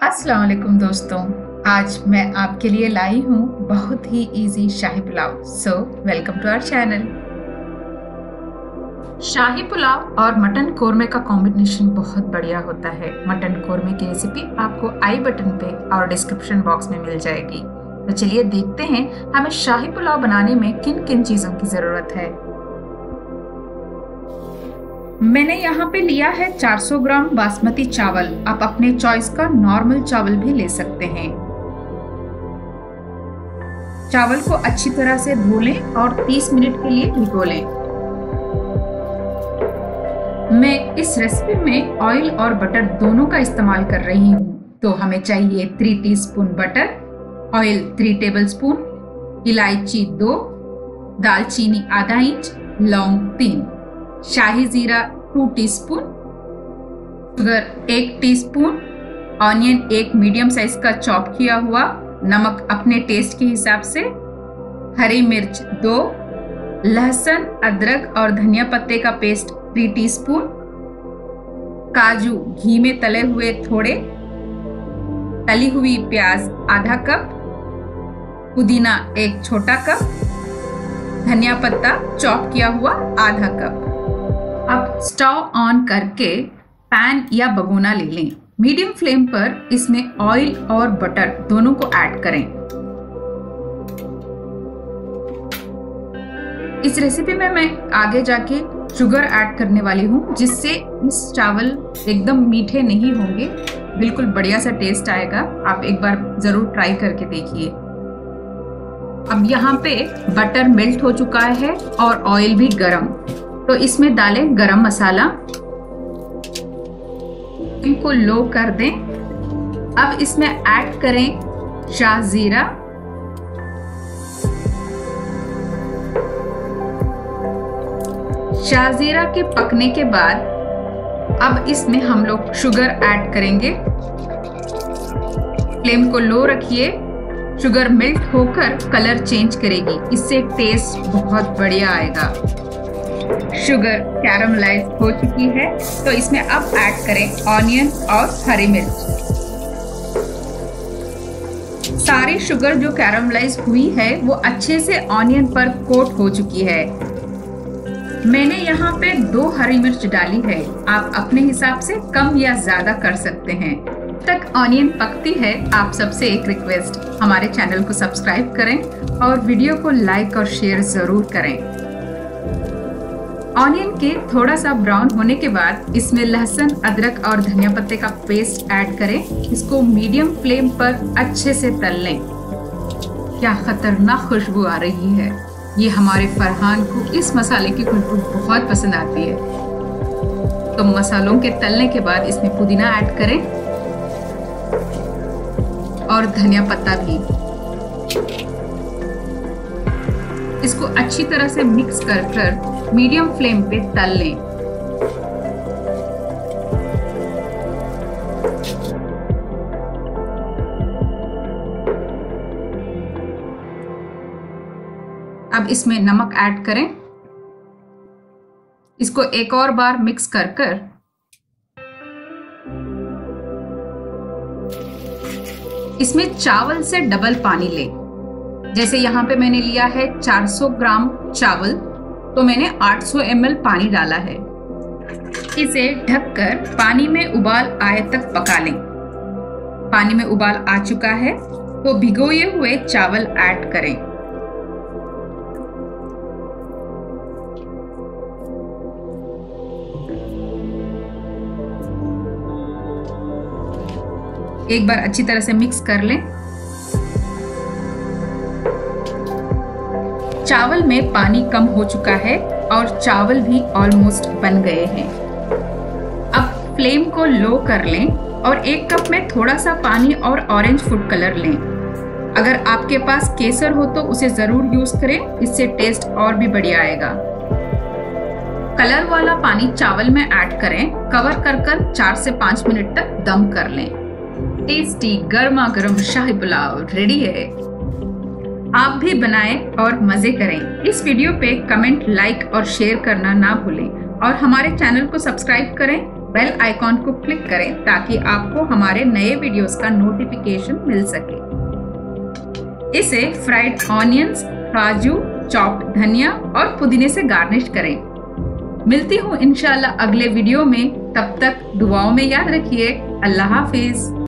अस्सलाम वालेकुम दोस्तों, आज मैं आपके लिए लाई हूँ बहुत ही easy shahi pulao. So welcome to our channel. Shahi pulao और मटन कोरमे का कॉम्बिनेशन बहुत बढ़िया होता है। मटन कोरमे की रेसिपी आपको आई बटन पे और डिस्क्रिप्शन बॉक्स में मिल जाएगी। तो चलिए देखते हैं हमें शाही पुलाव बनाने में किन किन चीजों की जरूरत है। मैंने यहाँ पे लिया है 400 ग्राम बासमती चावल। आप अपने चॉइस का नॉर्मल चावल भी ले सकते हैं। चावल को अच्छी तरह से धो लें और 30 मिनट के लिए भिगो लें। मैं इस रेसिपी में ऑयल और बटर दोनों का इस्तेमाल कर रही हूँ। तो हमें चाहिए 3 टीस्पून बटर, ऑयल 3 टेबलस्पून, इलायची 2, दालचीनी आधा इंच, लौंग 3, shahi jeera 2 teaspoon, sugar 1 teaspoon, onion 1 medium size का चॉप किया हुआ, नमक अपने टेस्ट के हिसाब से, हरी मिर्च 2, लहसुन अदरक और धनिया पत्ते का पेस्ट 3 टीस्पून, काजू घी में तले हुए थोड़े, तली हुई प्याज आधा कप, पुदीना 1 छोटा कप, धनिया पत्ता चॉप किया हुआ आधा कप। अब स्टोव ऑन करके पैन या भगोना ले लें। मीडियम फ्लेम पर इसमें ऑयल और बटर दोनों को ऐड करें। इस रेसिपी में मैं आगे जाके शुगर ऐड करने वाली हूँ, जिससे इस चावल एकदम मीठे नहीं होंगे, बिल्कुल बढ़िया सा टेस्ट आएगा। आप एक बार जरूर ट्राई करके देखिए। अब यहाँ पे बटर मेल्ट हो चुका है और ऑयल भी गरम, तो इसमें डालें गरम मसाला, इनको लो कर दें। अब इसमें ऐड करें शाहजीरा, शाहजीरा के पकने के बाद अब इसमें हम लोग शुगर ऐड करेंगे। फ्लेम को लो रखिए। शुगर मेल्ट होकर कलर चेंज करेगी, इससे टेस्ट बहुत बढ़िया आएगा। शुगर कैरमलाइज हो चुकी है, तो इसमें अब ऐड करें ऑनियन और हरी मिर्च। सारी शुगर जो कैरमलाइज हुई है वो अच्छे से ऑनियन पर कोट हो चुकी है। मैंने यहाँ पे 2 हरी मिर्च डाली है, आप अपने हिसाब से कम या ज्यादा कर सकते हैं। तक ऑनियन पकती है, आप सबसे एक रिक्वेस्ट, हमारे चैनल को सब्सक्राइब करें और वीडियो को लाइक और शेयर जरूर करें। ऑनियन के थोड़ा सा ब्राउन होने के बाद इसमें लहसुन अदरक और धनिया पत्ते का पेस्ट ऐड करें। इसको मीडियम फ्लेम पर अच्छे से तल लें। क्या खतरनाक खुशबू आ रही है। ये हमारे फरहान को इस मसाले की खुशबू बहुत पसंद आती है। तो मसालों के तलने के बाद इसमें पुदीना ऐड करें और धनिया पत्ता भी। इसको अच्छी तरह से मिक्स कर मीडियम फ्लेम पे तल लें। अब इसमें नमक ऐड करें। इसको एक और बार मिक्स कर इसमें चावल से डबल पानी लें। जैसे यहाँ पे मैंने लिया है 400 ग्राम चावल, तो मैंने 800 ml पानी डाला है। इसे ढककर पानी में उबाल आए तक पका लें। पानी में उबाल आ चुका है, तो भिगोए हुए चावल ऐड करें। एक बार अच्छी तरह से मिक्स कर लें। चावल में पानी कम हो चुका है और चावल भी ऑलमोस्ट बन गए हैं। अब फ्लेम को लो कर लें और 1 कप में थोड़ा सा पानी और ऑरेंज फूड कलर लें। अगर आपके पास केसर हो तो उसे जरूर यूज करें, इससे टेस्ट और भी बढ़िया आएगा। कलर वाला पानी चावल में ऐड करें। कवर कर 4 से 5 मिनट तक दम कर लें। टेस्टी गर्मा गर्म शाही पुलाव रेडी है। आप भी बनाएं और मजे करें। इस वीडियो पे कमेंट, लाइक और शेयर करना ना भूलें और हमारे चैनल को सब्सक्राइब करें बेल आइकॉन को क्लिक करें ताकि आपको हमारे नए वीडियोस का नोटिफिकेशन मिल सके। इसे फ्राइड ऑनियंस, काजू, चॉप्ड धनिया और पुदीने से गार्निश करें। मिलती हूँ इंशाल्लाह अगले वीडियो में। तब तक दुआओं में याद रखिए। अल्लाह हाफिज।